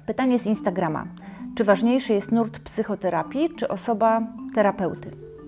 Pytanie z Instagrama. Czy ważniejszy jest nurt psychoterapii, czy osoba terapeuty?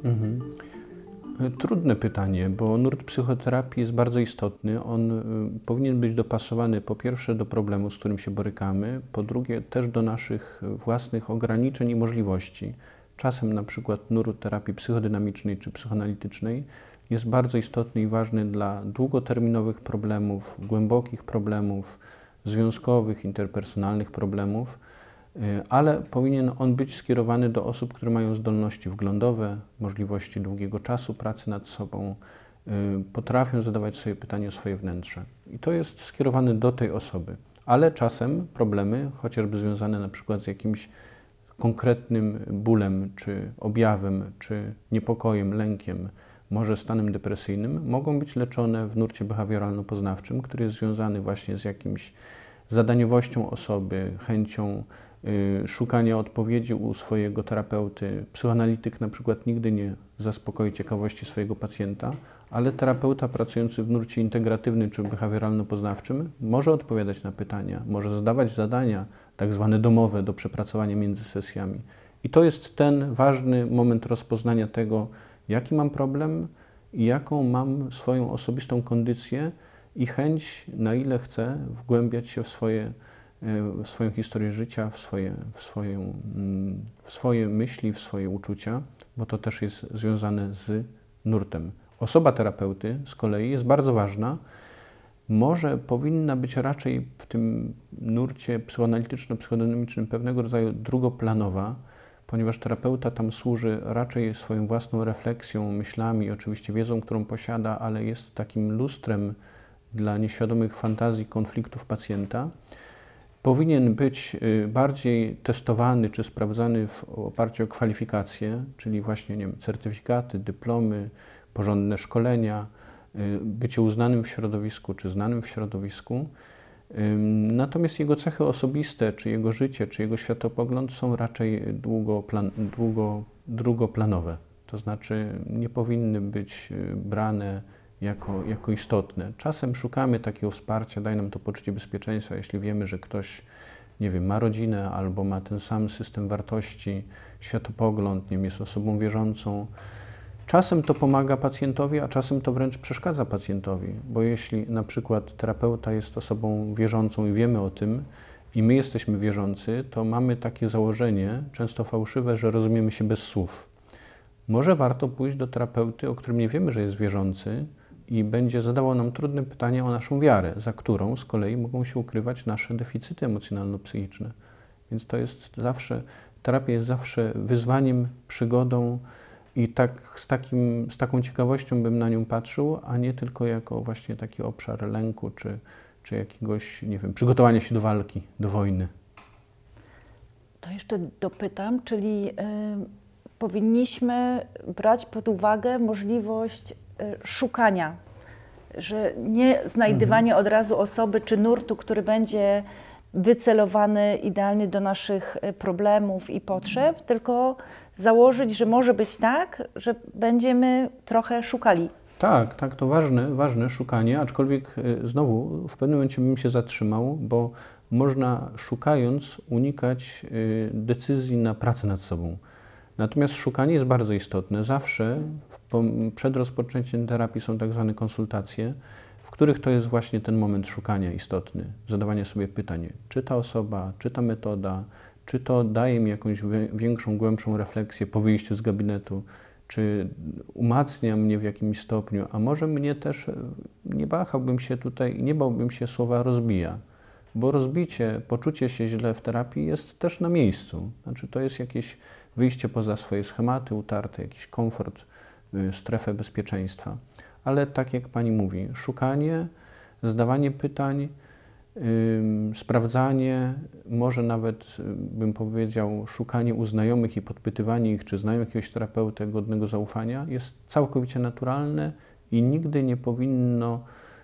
Trudne pytanie, bo nurt psychoterapii jest bardzo istotny. On powinien być dopasowany po pierwsze do problemu, z którym się borykamy, po drugie też do naszych własnych ograniczeń i możliwości. Czasem na przykład nurt terapii psychodynamicznej czy psychoanalitycznej jest bardzo istotny i ważny dla długoterminowych problemów, głębokich problemów, związkowych, interpersonalnych problemów, ale powinien on być skierowany do osób, które mają zdolności wglądowe, możliwości długiego czasu pracy nad sobą, potrafią zadawać sobie pytania o swoje wnętrze. I to jest skierowane do tej osoby. Ale czasem problemy, chociażby związane na przykład z jakimś konkretnym bólem, czy objawem, czy niepokojem, lękiem, może stanem depresyjnym, mogą być leczone w nurcie behawioralno-poznawczym, który jest związany właśnie z jakimś zadaniowością osoby, chęcią szukania odpowiedzi u swojego terapeuty. Psychoanalityk na przykład nigdy nie zaspokoi ciekawości swojego pacjenta, ale terapeuta pracujący w nurcie integratywnym czy behawioralno-poznawczym może odpowiadać na pytania, może zadawać zadania tak zwane domowe do przepracowania między sesjami. I to jest ten ważny moment rozpoznania tego, jaki mam problem i jaką mam swoją osobistą kondycję i chęć, na ile chcę wgłębiać się w swoją historię życia, w swoje myśli, w swoje uczucia, bo to też jest związane z nurtem. Osoba terapeuty z kolei jest bardzo ważna, może powinna być raczej w tym nurcie psychoanalityczno-psychodynamicznym pewnego rodzaju drugoplanowa, ponieważ terapeuta tam służy raczej swoją własną refleksją, myślami, oczywiście wiedzą, którą posiada, ale jest takim lustrem dla nieświadomych fantazji, konfliktów pacjenta. Powinien być bardziej testowany czy sprawdzany w oparciu o kwalifikacje, czyli właśnie, nie wiem, certyfikaty, dyplomy, porządne szkolenia, bycie uznanym w środowisku czy znanym w środowisku. Natomiast jego cechy osobiste, czy jego życie, czy jego światopogląd są raczej drugoplanowe. To znaczy nie powinny być brane jako istotne. Czasem szukamy takiego wsparcia, daje nam to poczucie bezpieczeństwa, jeśli wiemy, że ktoś, nie wiem, ma rodzinę albo ma ten sam system wartości, światopogląd, nie wiem, jest osobą wierzącą. Czasem to pomaga pacjentowi, a czasem to wręcz przeszkadza pacjentowi, bo jeśli na przykład terapeuta jest osobą wierzącą i wiemy o tym i my jesteśmy wierzący, to mamy takie założenie, często fałszywe, że rozumiemy się bez słów. Może warto pójść do terapeuty, o którym nie wiemy, że jest wierzący i będzie zadawał nam trudne pytania o naszą wiarę, za którą z kolei mogą się ukrywać nasze deficyty emocjonalno-psychiczne. Więc to jest zawsze, terapia jest zawsze wyzwaniem, przygodą i tak z taką ciekawością bym na nią patrzył, a nie tylko jako właśnie taki obszar lęku czy jakiegoś, nie wiem, przygotowania się do walki, do wojny. To jeszcze dopytam, czyli powinniśmy brać pod uwagę możliwość szukania, że nie znajdywanie od razu osoby czy nurtu, który będzie wycelowany idealnie do naszych problemów i potrzeb, tylko założyć, że może być tak, że będziemy trochę szukali. Tak, to ważne szukanie, aczkolwiek znowu w pewnym momencie bym się zatrzymał, bo można szukając unikać decyzji na pracę nad sobą. Natomiast szukanie jest bardzo istotne. Zawsze przed rozpoczęciem terapii są tak zwane konsultacje, w których to jest właśnie ten moment szukania istotny, zadawania sobie pytań, czy ta osoba, czy ta metoda, czy to daje mi jakąś większą, głębszą refleksję po wyjściu z gabinetu, czy umacnia mnie w jakimś stopniu, a może mnie też, nie wahałbym się tutaj i nie bałbym się słowa rozbija, bo rozbicie, poczucie się źle w terapii jest też na miejscu. Znaczy to jest jakieś wyjście poza swoje schematy utarte, jakiś komfort, strefę bezpieczeństwa. Ale tak jak Pani mówi, szukanie, zadawanie pytań, sprawdzanie, może nawet bym powiedział szukanie u znajomych i podpytywanie ich, czy znają jakiegoś terapeutę godnego zaufania, jest całkowicie naturalne i nigdy nie powinno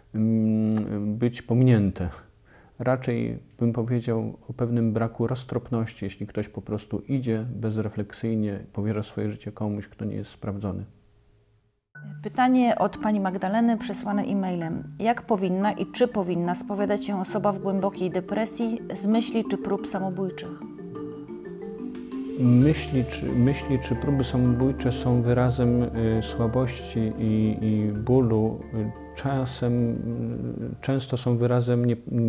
być pominięte. Raczej bym powiedział o pewnym braku roztropności, jeśli ktoś po prostu idzie bezrefleksyjnie, powierza swoje życie komuś, kto nie jest sprawdzony. Pytanie od pani Magdaleny przesłane e-mailem. Jak powinna i czy powinna spowiadać się osoba w głębokiej depresji z myśli czy prób samobójczych? Myśli czy próby samobójcze są wyrazem słabości i bólu. Często są wyrazem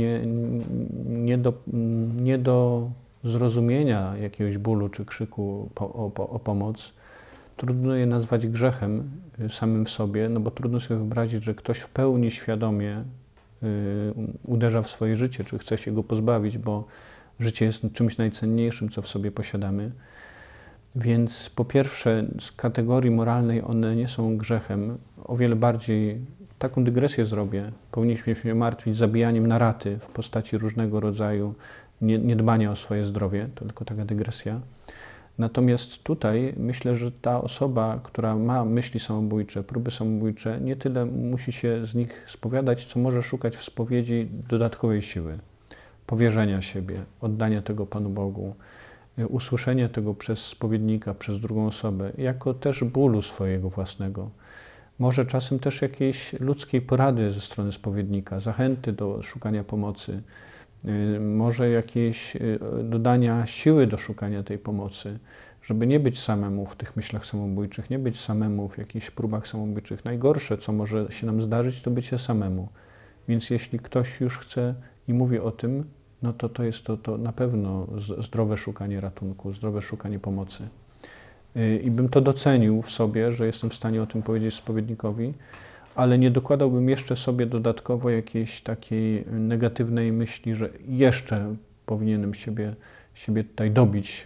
nie do zrozumienia jakiegoś bólu czy krzyku o pomoc. Trudno je nazwać grzechem samym w sobie, no bo trudno sobie wyobrazić, że ktoś w pełni świadomie uderza w swoje życie, czy chce się go pozbawić, bo życie jest czymś najcenniejszym, co w sobie posiadamy. Więc po pierwsze, z kategorii moralnej one nie są grzechem. O wiele bardziej, taką dygresję zrobię, powinniśmy się martwić zabijaniem na raty w postaci różnego rodzaju niedbania o swoje zdrowie. To tylko taka dygresja. Natomiast tutaj myślę, że ta osoba, która ma myśli samobójcze, próby samobójcze, nie tyle musi się z nich spowiadać, co może szukać w spowiedzi dodatkowej siły, powierzenia siebie, oddania tego Panu Bogu, usłyszenia tego przez spowiednika, przez drugą osobę, jako też bólu swojego własnego. Może czasem też jakiejś ludzkiej porady ze strony spowiednika, zachęty do szukania pomocy, może jakieś dodania siły do szukania tej pomocy, żeby nie być samemu w tych myślach samobójczych, nie być samemu w jakichś próbach samobójczych. Najgorsze, co może się nam zdarzyć, to bycie samemu. Więc jeśli ktoś już chce i mówi o tym, no to jest to na pewno zdrowe szukanie ratunku, zdrowe szukanie pomocy. I bym to docenił w sobie, że jestem w stanie o tym powiedzieć spowiednikowi, ale nie dokładałbym jeszcze sobie dodatkowo jakiejś takiej negatywnej myśli, że jeszcze powinienem siebie tutaj dobić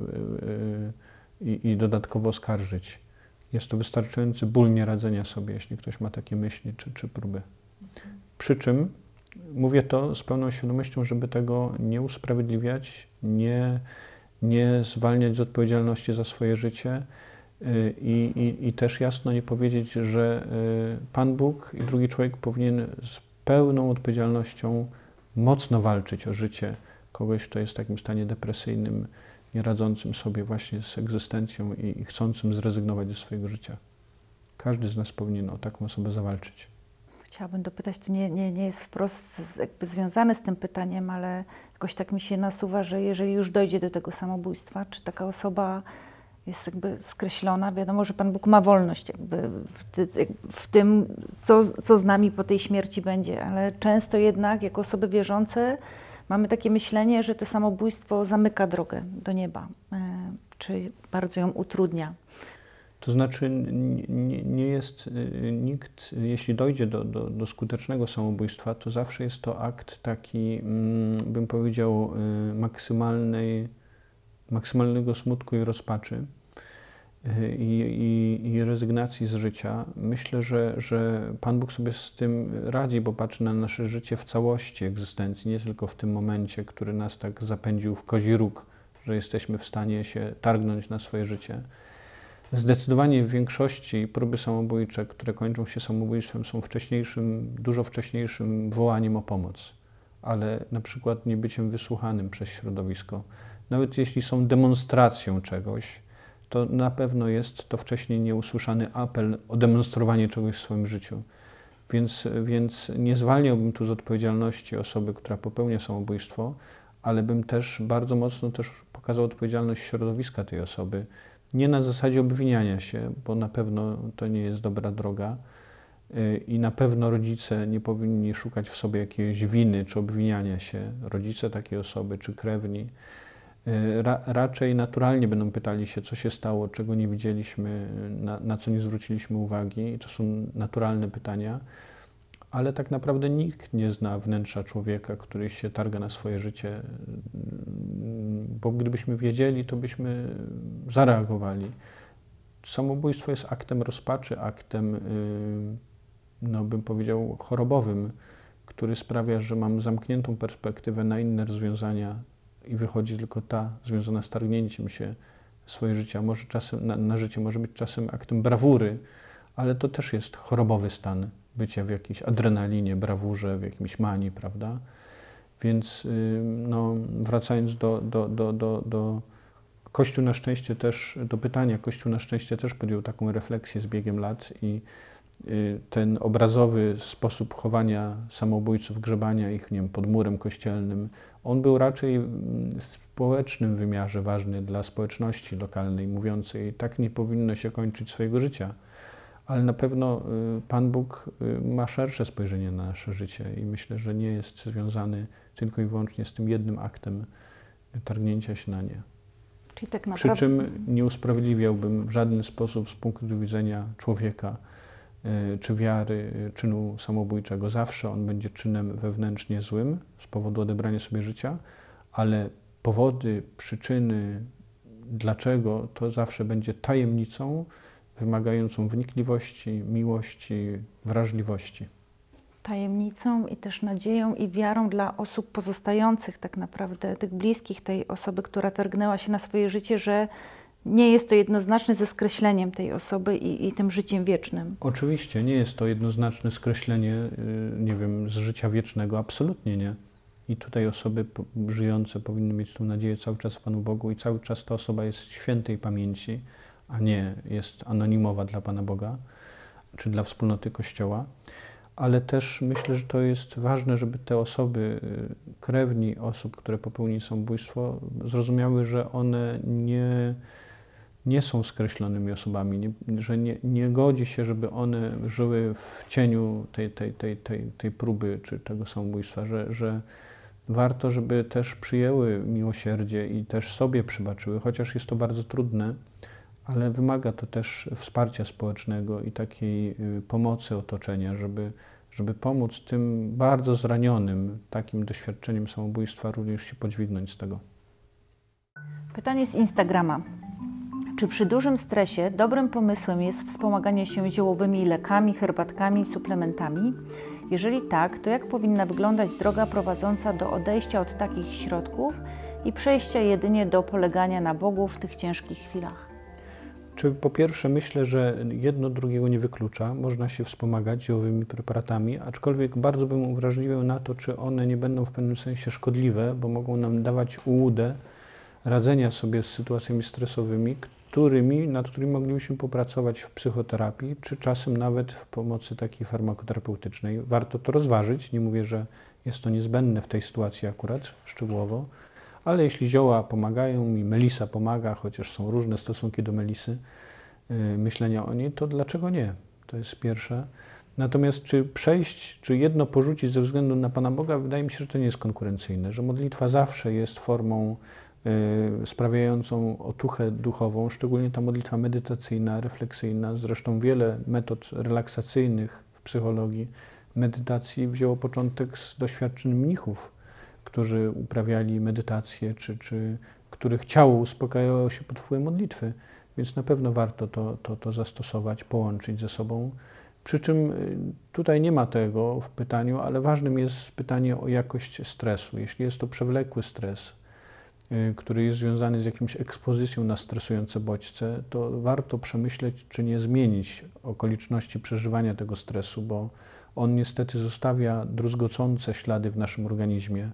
i dodatkowo oskarżyć. Jest to wystarczający ból nieradzenia sobie, jeśli ktoś ma takie myśli czy próby. Przy czym mówię to z pełną świadomością, żeby tego nie usprawiedliwiać, nie zwalniać z odpowiedzialności za swoje życie i też jasno nie powiedzieć, że Pan Bóg i drugi człowiek powinien z pełną odpowiedzialnością mocno walczyć o życie kogoś, kto jest w takim stanie depresyjnym, nie radzącym sobie właśnie z egzystencją i chcącym zrezygnować ze swojego życia. Każdy z nas powinien o taką osobę zawalczyć. Chciałabym dopytać, to nie jest wprost jakby związane z tym pytaniem, ale jakoś tak mi się nasuwa, że jeżeli już dojdzie do tego samobójstwa, czy taka osoba jest jakby skreślona, wiadomo, że Pan Bóg ma wolność jakby w tym, co z nami po tej śmierci będzie, ale często jednak jako osoby wierzące mamy takie myślenie, że to samobójstwo zamyka drogę do nieba, czy bardzo ją utrudnia. To znaczy nie jest nikt, jeśli dojdzie do skutecznego samobójstwa, to zawsze jest to akt taki, bym powiedział, maksymalnego smutku i rozpaczy i rezygnacji z życia. Myślę, że Pan Bóg sobie z tym radzi, bo patrzy na nasze życie w całości egzystencji, nie tylko w tym momencie, który nas tak zapędził w kozi róg, że jesteśmy w stanie się targnąć na swoje życie. Zdecydowanie w większości próby samobójcze, które kończą się samobójstwem, są dużo wcześniejszym wołaniem o pomoc, ale na przykład nie byciem wysłuchanym przez środowisko. Nawet jeśli są demonstracją czegoś, to na pewno jest to wcześniej nieusłyszany apel o demonstrowanie czegoś w swoim życiu. Więc nie zwalniałbym tu z odpowiedzialności osoby, która popełnia samobójstwo, ale bym też bardzo mocno pokazał odpowiedzialność środowiska tej osoby. Nie na zasadzie obwiniania się, bo na pewno to nie jest dobra droga i na pewno rodzice nie powinni szukać w sobie jakiejś winy czy obwiniania się, rodzice takiej osoby czy krewni. Raczej naturalnie będą pytali się, co się stało, czego nie widzieliśmy, na co nie zwróciliśmy uwagi. I to są naturalne pytania, ale tak naprawdę nikt nie zna wnętrza człowieka, który się targa na swoje życie, bo gdybyśmy wiedzieli, to byśmy zareagowali. Samobójstwo jest aktem rozpaczy, aktem, no bym powiedział, chorobowym, który sprawia, że mam zamkniętą perspektywę na inne rozwiązania i wychodzi tylko ta związana z targnięciem się swoje życia. Może czasem na życie może być czasem aktem brawury, ale to też jest chorobowy stan bycia w jakiejś adrenalinie, brawurze, w jakimś manii, prawda? Więc no, wracając do Kościół na szczęście też, do pytania, Kościół na szczęście też podjął taką refleksję z biegiem lat i ten obrazowy sposób chowania samobójców, grzebania ich, nie wiem, pod murem kościelnym, on był raczej w społecznym wymiarze ważny dla społeczności lokalnej, mówiącej, tak nie powinno się kończyć swojego życia. Ale na pewno Pan Bóg ma szersze spojrzenie na nasze życie i myślę, że nie jest związany tylko i wyłącznie z tym jednym aktem targnięcia się na nie. Czyli tak naprawdę... Przy czym nie usprawiedliwiałbym w żaden sposób z punktu widzenia człowieka czy wiary czynu samobójczego. Zawsze on będzie czynem wewnętrznie złym z powodu odebrania sobie życia, ale powody, przyczyny, dlaczego, to zawsze będzie tajemnicą wymagającą wnikliwości, miłości, wrażliwości. Tajemnicą i też nadzieją i wiarą dla osób pozostających tak naprawdę, tych bliskich tej osoby, która targnęła się na swoje życie, że nie jest to jednoznaczne ze skreśleniem tej osoby i tym życiem wiecznym. Oczywiście nie jest to jednoznaczne skreślenie, nie wiem, z życia wiecznego, absolutnie nie. I tutaj osoby żyjące powinny mieć tą nadzieję cały czas w Panu Bogu i cały czas ta osoba jest świętej pamięci, a nie jest anonimowa dla Pana Boga, czy dla wspólnoty Kościoła. Ale też myślę, że to jest ważne, żeby te osoby, krewni osób, które popełnili samobójstwo, zrozumiały, że one nie są skreślonymi osobami, że nie godzi się, żeby one żyły w cieniu tej próby czy tego samobójstwa, że warto, żeby też przyjęły miłosierdzie i też sobie przebaczyły, chociaż jest to bardzo trudne, ale wymaga to też wsparcia społecznego i takiej pomocy otoczenia, żeby pomóc tym bardzo zranionym takim doświadczeniem samobójstwa również się podźwignąć z tego. Pytanie z Instagrama. Czy przy dużym stresie dobrym pomysłem jest wspomaganie się ziołowymi lekami, herbatkami, suplementami? Jeżeli tak, to jak powinna wyglądać droga prowadząca do odejścia od takich środków i przejścia jedynie do polegania na Bogu w tych ciężkich chwilach? Czy po pierwsze myślę, że jedno drugiego nie wyklucza, można się wspomagać ziołowymi preparatami, aczkolwiek bardzo bym uwrażliwiał na to, czy one nie będą w pewnym sensie szkodliwe, bo mogą nam dawać ułudę radzenia sobie z sytuacjami stresowymi, nad którymi moglibyśmy popracować w psychoterapii, czy czasem nawet w pomocy takiej farmakoterapeutycznej. Warto to rozważyć, nie mówię, że jest to niezbędne w tej sytuacji akurat szczegółowo, ale jeśli zioła pomagają i melisa pomaga, chociaż są różne stosunki do melisy, myślenia o niej, to dlaczego nie? To jest pierwsze. Natomiast czy jedno porzucić ze względu na Pana Boga, wydaje mi się, że to nie jest konkurencyjne, że modlitwa zawsze jest formą sprawiającą otuchę duchową, szczególnie ta modlitwa medytacyjna, refleksyjna. Zresztą wiele metod relaksacyjnych w psychologii, medytacji wzięło początek z doświadczeń mnichów, którzy uprawiali medytację, czy których ciało uspokajało się pod wpływem modlitwy. Więc na pewno warto to zastosować, połączyć ze sobą. Przy czym tutaj nie ma tego w pytaniu, ale ważnym jest pytanie o jakość stresu. Jeśli jest to przewlekły stres, który jest związany z jakimś ekspozycją na stresujące bodźce, to warto przemyśleć, czy nie zmienić okoliczności przeżywania tego stresu, bo on niestety zostawia druzgocące ślady w naszym organizmie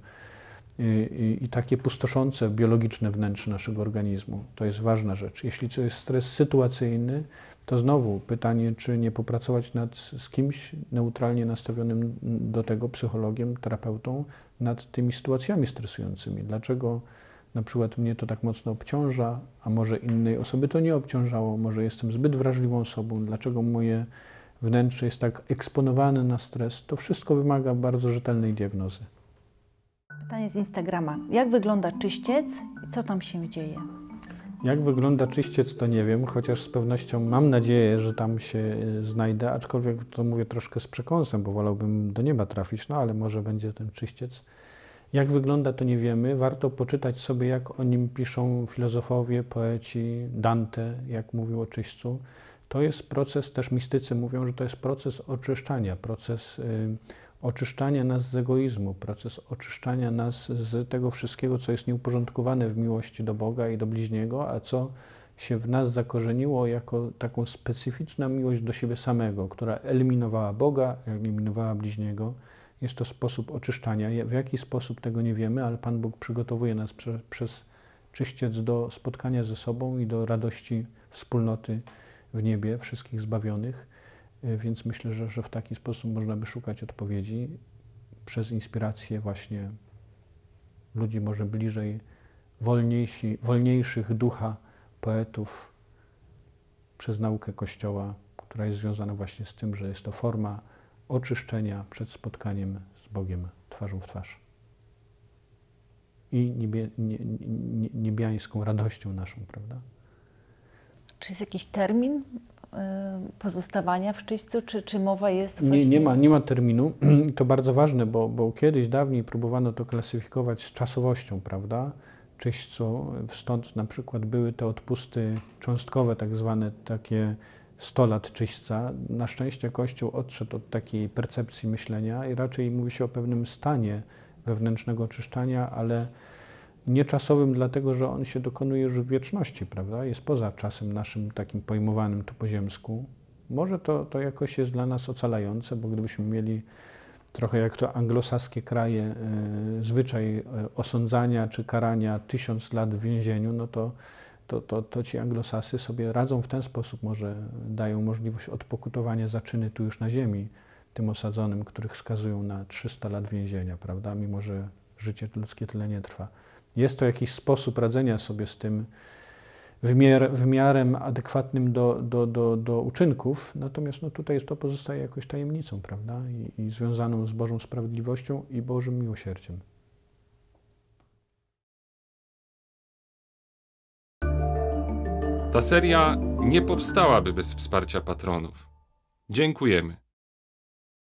i takie pustoszące biologiczne wnętrze naszego organizmu. To jest ważna rzecz. Jeśli to jest stres sytuacyjny, to znowu pytanie, czy nie popracować z kimś neutralnie nastawionym do tego, psychologiem, terapeutą, nad tymi sytuacjami stresującymi. Dlaczego na przykład mnie to tak mocno obciąża, a może innej osoby to nie obciążało, może jestem zbyt wrażliwą osobą, dlaczego moje wnętrze jest tak eksponowane na stres, to wszystko wymaga bardzo rzetelnej diagnozy. Pytanie z Instagrama. Jak wygląda czyściec i co tam się dzieje? Jak wygląda czyściec, to nie wiem, chociaż z pewnością mam nadzieję, że tam się znajdę, aczkolwiek to mówię troszkę z przekąsem, bo wolałbym do nieba trafić, no ale może będzie ten czyściec. Jak wygląda, to nie wiemy. Warto poczytać sobie, jak o nim piszą filozofowie, poeci, Dante, jak mówił o czyśćcu. To jest proces, też mistycy mówią, że to jest proces oczyszczania, proces oczyszczania nas z egoizmu, proces oczyszczania nas z tego wszystkiego, co jest nieuporządkowane w miłości do Boga i do bliźniego, a co się w nas zakorzeniło jako taką specyficzna miłość do siebie samego, która eliminowała Boga, eliminowała bliźniego. Jest to sposób oczyszczania. W jaki sposób tego nie wiemy, ale Pan Bóg przygotowuje nas przez czyściec do spotkania ze sobą i do radości wspólnoty w niebie, wszystkich zbawionych. Więc myślę, że w taki sposób można by szukać odpowiedzi przez inspirację właśnie ludzi może bliżej, wolniejszych ducha poetów, przez naukę Kościoła, która jest związana właśnie z tym, że jest to forma oczyszczenia przed spotkaniem z Bogiem twarzą w twarz. I niebiańską radością naszą, prawda? Czy jest jakiś termin pozostawania w czyśćcu, czy mowa jest właśnie... Nie ma terminu. To bardzo ważne, bo kiedyś, dawniej próbowano to klasyfikować z czasowością, prawda? Czyśćcu, stąd na przykład były te odpusty cząstkowe, tak zwane takie 100 lat czyśćca. Na szczęście Kościół odszedł od takiej percepcji myślenia i raczej mówi się o pewnym stanie wewnętrznego oczyszczania, ale nie czasowym, dlatego że on się dokonuje już w wieczności, prawda? Jest poza czasem naszym takim pojmowanym tu po ziemsku. Może to jakoś jest dla nas ocalające, bo gdybyśmy mieli trochę jak to anglosaskie kraje, zwyczaj osądzania czy karania 1000 lat w więzieniu, no to ci anglosasy sobie radzą w ten sposób, może dają możliwość odpokutowania za czyny tu już na ziemi, tym osadzonym, których skazują na 300 lat więzienia, prawda? Mimo że życie ludzkie tyle nie trwa. Jest to jakiś sposób radzenia sobie z tym wymiarem adekwatnym do uczynków, natomiast no tutaj to pozostaje jakoś tajemnicą, prawda? I związaną z Bożą sprawiedliwością i Bożym miłosierdziem. Ta seria nie powstałaby bez wsparcia patronów. Dziękujemy.